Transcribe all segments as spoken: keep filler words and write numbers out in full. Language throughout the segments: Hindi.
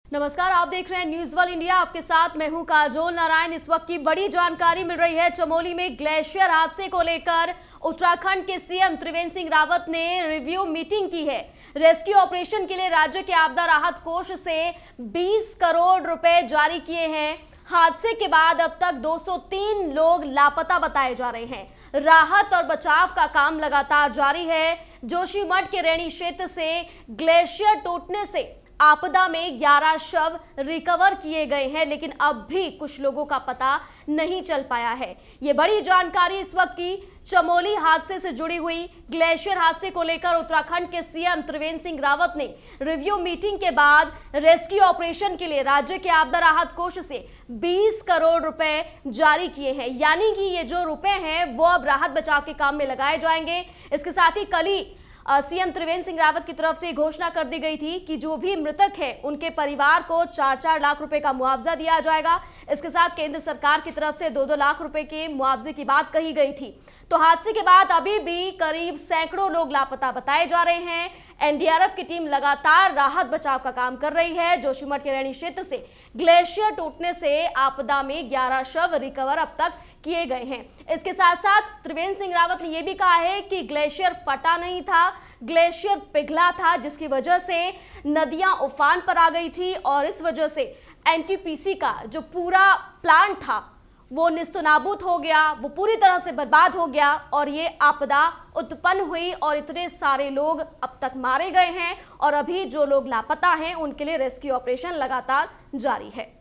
नमस्कार, आप देख रहे हैं न्यूज वर्ल्ड इंडिया। आपके साथ मैं हूं काजोल नारायण। इस वक्त की बड़ी जानकारी मिल रही है। चमोली में ग्लेशियर हादसे को लेकर उत्तराखंड के सीएम त्रिवेंद्र सिंह रावत ने रिव्यू मीटिंग की है। रेस्क्यू ऑपरेशन के लिए राज्य के आपदा राहत कोष से बीस करोड़ रुपए जारी किए हैं। हादसे के बाद अब तक दो सौ तीन लोग लापता बताए जा रहे हैं। राहत और बचाव का काम लगातार जारी है। जोशीमठ के रैणी क्षेत्र से ग्लेशियर टूटने से आपदा में ग्यारह शव रिकवर किए गए हैं, लेकिन अब भी कुछ लोगों का पता नहीं चल पाया है। ये बड़ी जानकारी इस वक्त की चमोली हादसे से जुड़ी हुई। ग्लेशियर हादसे को लेकर उत्तराखंड के सीएम त्रिवेंद्र सिंह रावत ने रिव्यू मीटिंग के बाद रेस्क्यू ऑपरेशन के लिए राज्य के आपदा राहत कोष से बीस करोड़ रुपए जारी किए हैं। यानी कि ये जो रुपए हैं वो अब राहत बचाव के काम में लगाए जाएंगे। इसके साथ ही कल ही सीएम त्रिवेंद्र सिंह रावत की तरफ से घोषणा कर दी गई थी कि जो भी मृतक है उनके परिवार को चार चार लाख रुपए का मुआवजा दिया जाएगा। इसके साथ केंद्र सरकार की तरफ से दो दो लाख रुपए के मुआवजे की बात कही गई थी। तो हादसे के बाद अभी भी करीब सैकड़ों लोग लापता बताए जा रहे हैं। एनडीआरएफ की टीम लगातार राहत बचाव का काम कर रही है। जोशीमठ के रैणी क्षेत्र से ग्लेशियर टूटने से आपदा में ग्यारह शव रिकवर अब तक किए गए हैं। इसके साथ साथ त्रिवेंद्र सिंह रावत ने यह भी कहा है कि ग्लेशियर फटा नहीं था, ग्लेशियर पिघला था, जिसकी वजह से नदियां उफान पर आ गई थी और इस वजह से एनटीपीसी का जो पूरा प्लांट था वो निस्तनाबूद हो गया, वो पूरी तरह से बर्बाद हो गया और ये आपदा उत्पन्न हुई और इतने सारे लोग अब तक मारे गए हैं और अभी जो लोग लापता हैं उनके लिए रेस्क्यू ऑपरेशन लगातार जारी है।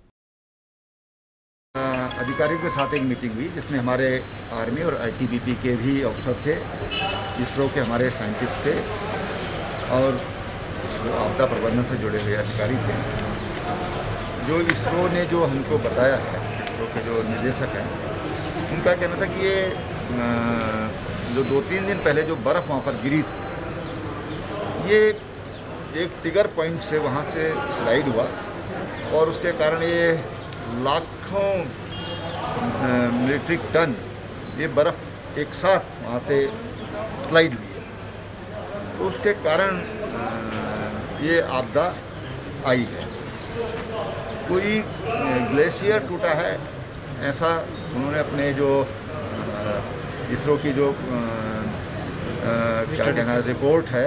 अधिकारियों के साथ एक मीटिंग हुई जिसमें हमारे आर्मी और आईटीबीपी के भी अफसर थे, इसरो के हमारे साइंटिस्ट थे और आपदा प्रबंधन से जुड़े हुए अधिकारी थे। जो इसरो ने जो हमको बताया है, इसरो के जो निदेशक हैं, उनका कहना था कि ये जो दो तीन दिन पहले जो बर्फ़ वहाँ पर गिरी थी, ये एक टिगर पॉइंट से वहाँ से स्लाइड हुआ और उसके कारण ये लाखों मीट्रिक टन ये बर्फ़ एक साथ वहाँ से स्लाइड हुई है, तो उसके कारण ये आपदा आई है। कोई ग्लेशियर टूटा है ऐसा उन्होंने अपने जो इसरो की जो क्या कहना रिपोर्ट है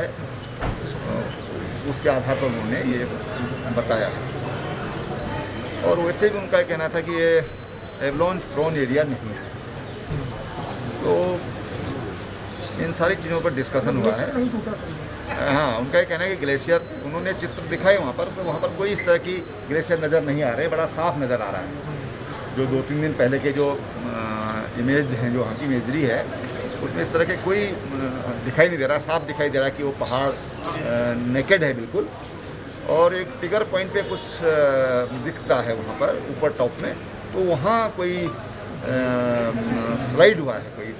उसके आधार पर उन्होंने ये बताया है। और वैसे भी उनका कहना था कि ये एवलांच प्रोन एरिया नहीं है। तो इन सारी चीज़ों पर डिस्कशन हुआ है। हाँ, उनका ये कहना है कि ग्लेशियर, उन्होंने चित्र दिखाए वहाँ पर, तो वहाँ पर कोई इस तरह की ग्लेशियर नज़र नहीं आ रहे, बड़ा साफ नज़र आ रहा है। जो दो तीन दिन पहले के जो इमेज हैं, जो वहाँ की इमेजरी है, उसमें इस तरह के कोई दिखाई नहीं दे रहा, साफ दिखाई दे रहा कि वो पहाड़ नेकेड है बिल्कुल। और एक टिगर पॉइंट पे कुछ दिखता है वहाँ पर ऊपर टॉप में, तो वहाँ कोई स्लाइड हुआ है, कोई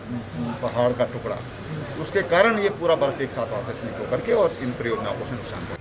पहाड़ का टुकड़ा, उसके कारण ये पूरा बर्फ एक साथ वहाँ से स्लिप होकर के और इन परियोजनाओं को नुकसान पहुँचा।